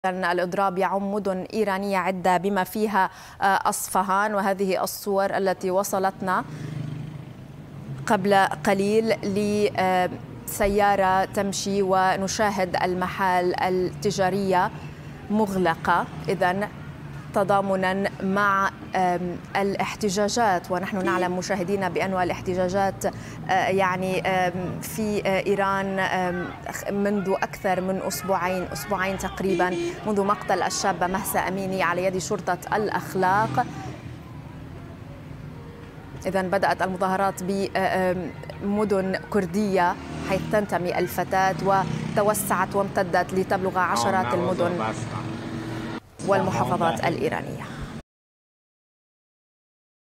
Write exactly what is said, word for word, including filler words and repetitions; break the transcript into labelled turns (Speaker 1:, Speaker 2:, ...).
Speaker 1: الإضراب يعم مدن إيرانية عدة بما فيها أصفهان، وهذه الصور التي وصلتنا قبل قليل لسيارة تمشي ونشاهد المحال التجارية مغلقة، إذن تضامنا مع الاحتجاجات. ونحن نعلم مشاهدينا بأن الاحتجاجات يعني في إيران منذ أكثر من أسبوعين أسبوعين تقريبا، منذ مقتل الشابة مهسا أميني على يد شرطة الأخلاق. إذن بدأت المظاهرات بمدن كردية حيث تنتمي الفتاة، وتوسعت وامتدت لتبلغ عشرات المدن والمحافظات الإيرانية.